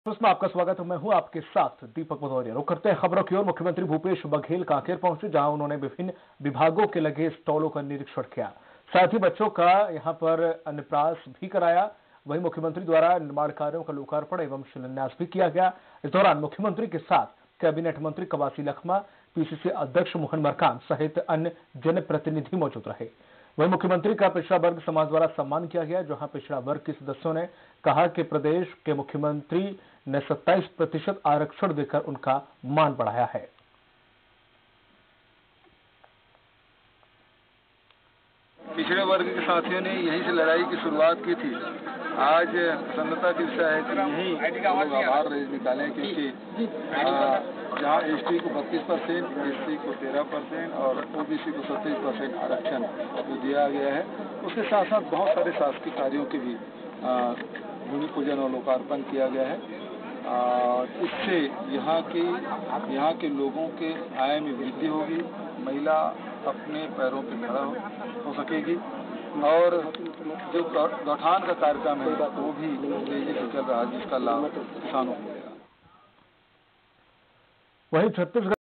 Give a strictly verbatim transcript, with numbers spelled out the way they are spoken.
उसमें आपका स्वागत है। मैं हूं आपके साथ दीपक भदौरिया। रुक करते हैं खबरों की ओर। मुख्यमंत्री भूपेश बघेल कांकेर पहुंचे, जहां उन्होंने विभिन्न विभागों के लगे स्टॉलों का निरीक्षण किया। साथ ही बच्चों का यहां पर अन्नप्राश भी कराया। वहीं मुख्यमंत्री द्वारा निर्माण कार्यों का लोकार्पण एवं शिलान्यास भी किया गया। इस दौरान मुख्यमंत्री के साथ कैबिनेट मंत्री कवासी लखमा, पीसीसी अध्यक्ष मोहन मरकाम सहित अन्य जनप्रतिनिधि मौजूद रहे। वहीं मुख्यमंत्री का पिछड़ा वर्ग समाज द्वारा सम्मान किया गया, जहां पिछड़ा वर्ग के सदस्यों ने कहा कि प्रदेश के मुख्यमंत्री ने सत्ताईस प्रतिशत आरक्षण देकर उनका मान बढ़ाया है। पिछड़े वर्ग के साथियों ने यहीं से लड़ाई की शुरुआत की थी। आज प्रसन्नता की विषय है कि यहीं लोग आभार निकालें, क्योंकि जहाँ एसटी को बत्तीस परसेंट, एससी को तेरह परसेंट और ओबीसी को सत्ताईस परसेंट आरक्षण जो दिया गया है, उसके साथ साथ बहुत सारे शासकीय कार्यों के भी भूमि पूजन और लोकार्पण किया गया है। इससे यहाँ के यहाँ के लोगों के आय में वृद्धि होगी, महिला अपने पैरों पर खड़ा हो, हो सकेगी और जो गौठान का कार्यक्रम है वो भी तेजी से चल रहा है, जिसका लाभ किसानों को मिलेगा। वहीं छत्तीसगढ़